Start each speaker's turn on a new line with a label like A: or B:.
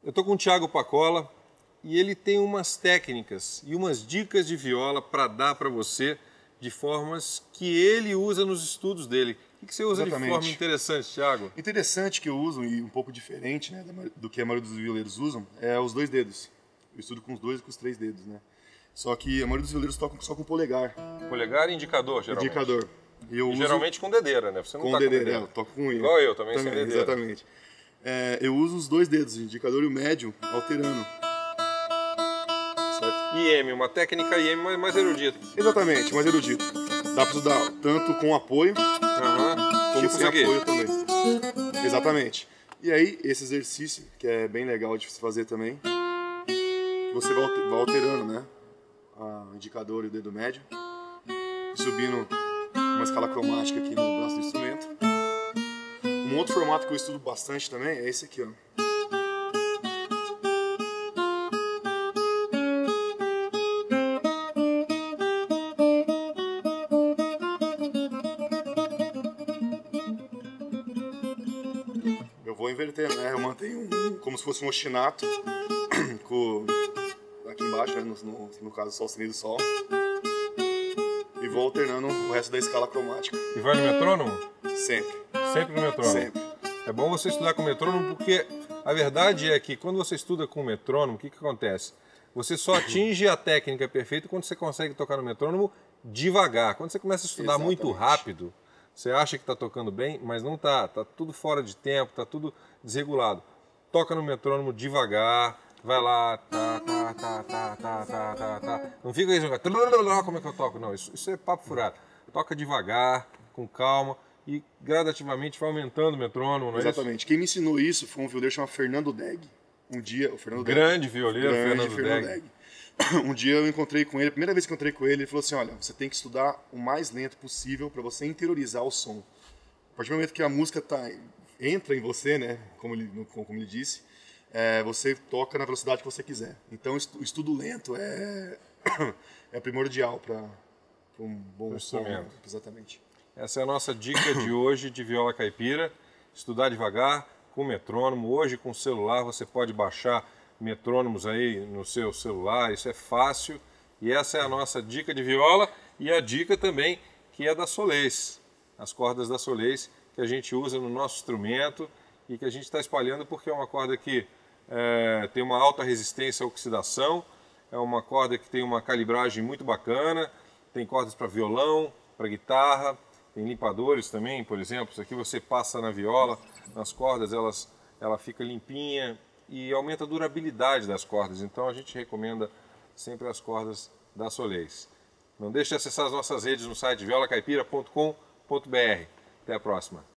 A: Eu estou com o Thiago Pacola e ele tem umas técnicas e umas dicas de viola para dar para você de formas que ele usa nos estudos dele. O que você usa de forma interessante, Thiago?
B: Interessante que eu uso, e um pouco diferente, né, do que a maioria dos violeiros usam, é os dois dedos. Eu estudo com os dois e com os três dedos, né? Só que a maioria dos violeiros tocam só com o polegar.
A: Polegar e indicador, geralmente.
B: Indicador.
A: E geralmente com dedeira, né? Você não
B: com
A: tá
B: dedeira,
A: com dedeira.
B: eu toco com ele.
A: Igual eu, também sem dedeira.
B: Exatamente. Eu uso os dois dedos, o indicador e o médio, alterando. Certo?
A: IM, uma técnica IM mais erudita.
B: Exatamente, mais erudito. Dá pra estudar tanto com apoio, como
A: tipo
B: sem apoio também. Exatamente. E aí, esse exercício, que é bem legal de se fazer também, você vai alterando, né? O indicador e o dedo médio, subindo uma escala cromática aqui no braço do instrumento. Um outro formato que eu estudo bastante também é esse aqui, ó. Eu vou inverter, né? Eu mantenho como se fosse um ostinato aqui embaixo, né? No caso, sol sustenido sol. E vou alternando o resto da escala cromática.
A: E vai no metrônomo?
B: Sempre.
A: Sempre no metrônomo?
B: Sempre.
A: É bom você estudar com metrônomo porque a verdade é que quando você estuda com metrônomo, o que acontece? Você só atinge a técnica perfeita quando você consegue tocar no metrônomo devagar. Quando você começa a estudar muito rápido, você acha que está tocando bem, mas não está. Está tudo fora de tempo, está tudo desregulado. Toca no metrônomo devagar, vai lá, tá. Não fica aí jogando, como é que eu toco? Não, isso é papo furado. Toca devagar, com calma e gradativamente vai aumentando o metrônomo, não é
B: Exatamente.
A: isso?
B: Quem me ensinou isso foi um violeiro chamado Fernando Degg. Um dia, o Fernando
A: Grande violeiro, Fernando Degg.
B: Um dia eu encontrei com ele, a primeira vez que eu encontrei com ele, ele falou assim, olha, você tem que estudar o mais lento possível para você interiorizar o som. A partir do momento que a música entra em você, né, como ele disse, você toca na velocidade que você quiser. Então o estudo lento é primordial para um bom instrumento. Exatamente.
A: Essa é a nossa dica de hoje de viola caipira. Estudar devagar, com metrônomo. Hoje com o celular você pode baixar metrônomos aí no seu celular, isso é fácil. E essa é a nossa dica de viola e a dica também que é da Solês. As cordas da Solês que a gente usa no nosso instrumento e que a gente está espalhando porque é uma corda que tem uma alta resistência à oxidação, é uma corda que tem uma calibragem muito bacana, tem cordas para violão, para guitarra, tem limpadores também, por exemplo, isso aqui você passa na viola, nas cordas ela fica limpinha e aumenta a durabilidade das cordas, então a gente recomenda sempre as cordas da Solês. Não deixe de acessar as nossas redes no site violacaipira.com.br. Até a próxima.